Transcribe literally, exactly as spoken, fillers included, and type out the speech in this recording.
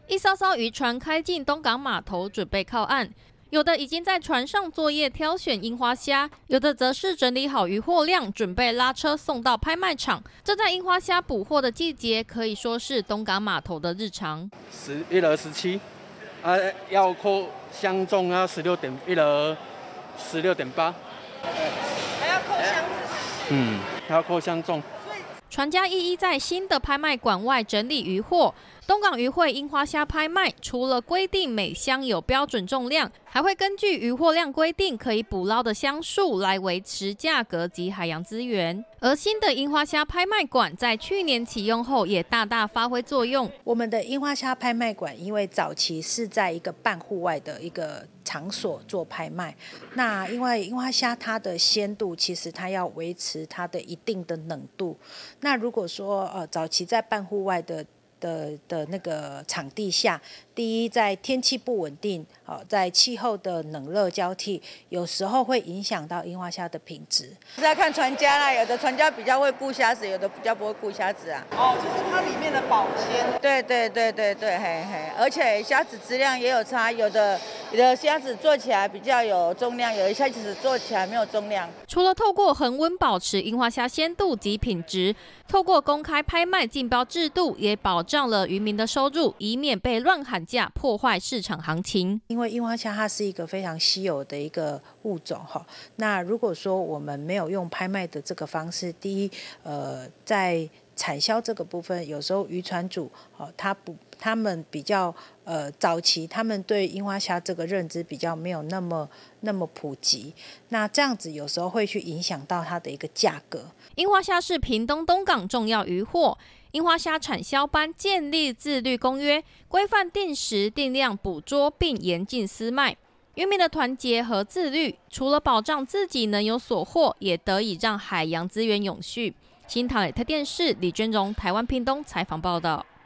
一艘艘渔船开进东港码头，准备靠岸。有的已经在船上作业挑选樱花虾，有的则是整理好渔获量，准备拉车送到拍卖场。这在樱花虾捕获的季节，可以说是东港码头的日常。 十一箩十七，啊，要扣箱重要十六点一箩十六点八， 还要扣箱子。 嗯，还要扣箱重。 船家一一在新的拍卖馆外整理渔获。东港渔会樱花虾拍卖，除了规定每箱有标准重量，还会根据渔获量规定可以捕捞的箱数来维持价格及海洋资源。而新的樱花虾拍卖馆在去年启用后，也大大发挥作用。 我们的樱花虾拍卖馆，因为早期是在一个半户外的一个场所做拍卖，那因为樱花虾它的鲜度，其实它要维持它的一定的冷度。那如果说呃早期在半户外的的的那个场地下，第一，在天气不稳定，好，在气候的冷热交替，有时候会影响到樱花虾的品质。 是要看船家啦，有的船家比较会顾虾子，有的比较不会顾虾子啊。 哦，就是它里面的保鲜。 对对对对对，嘿嘿，而且虾子质量也有差，有的有的虾子做起来比较有重量，有的虾子做起来没有重量。 除了透过恒温保持樱花虾鲜度及品质，透过公开拍卖竞标制度，也保障了渔民的收入，以免被乱喊价破坏市场行情。 因为樱花虾它是一个非常稀有的一个物种哈，那如果说我们没有用拍卖的这个方式，第一，呃，在产销这个部分，有时候渔船主哦，他不，他们比较呃早期，他们对樱花虾这个认知比较没有那么那么普及，那这样子有时候会去影响到它的一个价格。 樱花虾是屏东东港重要渔获，樱花虾产销班建立自律公约，规范定时定量捕捉，并严禁私卖。渔民的团结和自律，除了保障自己能有所获，也得以让海洋资源永续。新唐人台电视李娟荣台湾屏东采访报道。